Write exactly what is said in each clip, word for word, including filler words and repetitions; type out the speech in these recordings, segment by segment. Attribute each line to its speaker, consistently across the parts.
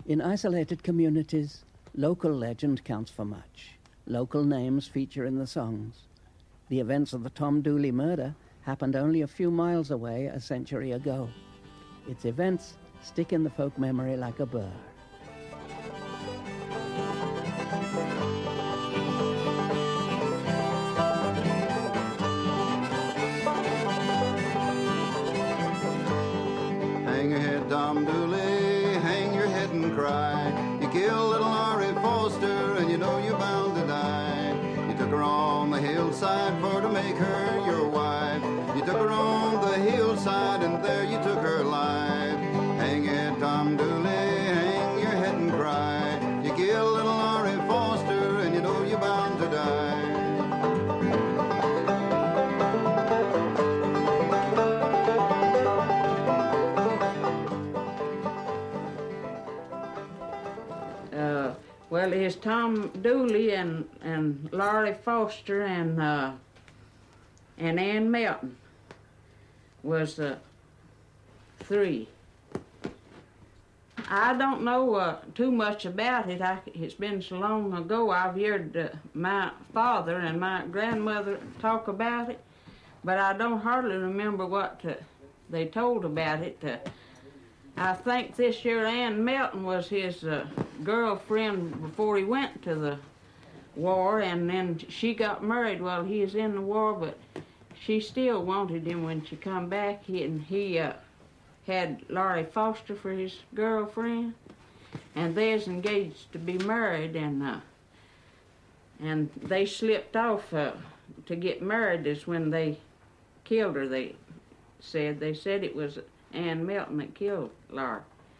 Speaker 1: In isolated communities, local legend counts for much. Local names feature in the songs. The events of the Tom Dooley murder happened only a few miles away a century ago. Its events stick in the folk memory like a burr.
Speaker 2: Hang your head, Tom Dooley, hang your head and cry. You killed little Laurie Foster and you know you're bound to die. You took her on the hillside for to make her your wife. You took her on the hillside and there you took her life. Hang your head, Tom Dooley, hang your head and cry. You killed little Laurie Foster and you know you're bound to die.
Speaker 3: Well, it's Tom Dooley and, and Laurie Foster and uh, and Ann Melton was uh, three. I don't know uh, too much about it. I, it's been so long ago. I've heard uh, my father and my grandmother talk about it, but I don't hardly remember what uh, they told about it. Uh, I think this year Ann Melton was his uh, girlfriend before he went to the war, and then she got married while he was in the war, but she still wanted him when she come back, he, and he uh, had Laurie Foster for his girlfriend, and they was engaged to be married, and uh, and they slipped off uh, to get married is when they killed her, they said. They said it was Ann Melton that killed Laurie.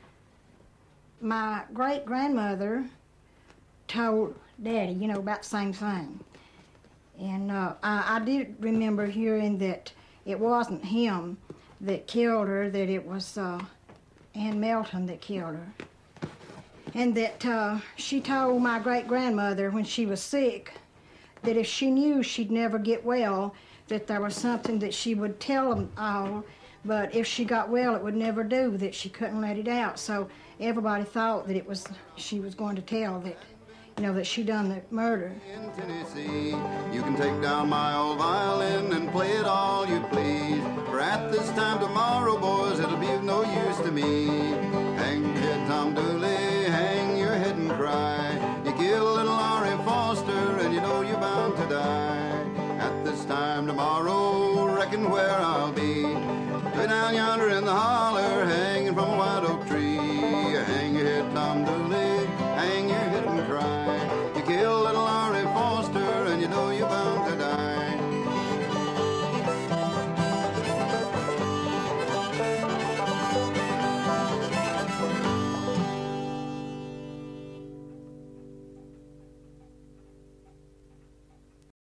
Speaker 4: My great-grandmother told Daddy, you know, about the same thing. And uh, I, I did remember hearing that it wasn't him that killed her, that it was uh, Ann Melton that killed her. And that uh, she told my great-grandmother when she was sick that if she knew she'd never get well, that there was something that she would tell them all, but if she got well, it would never do, that she couldn't let it out. So everybody thought that it was, she was going to tell that, you know, that she done the murder.
Speaker 2: In Tennessee, you can take down my old violin and play it all you please. For at this time tomorrow, boys, it'll be of no use to me. Hang your head, Tom Dooley, hang your head and cry. You killed little Laurie Foster and you know you're bound to die. At this time tomorrow, reckon where I'll be. Way down yonder in the heart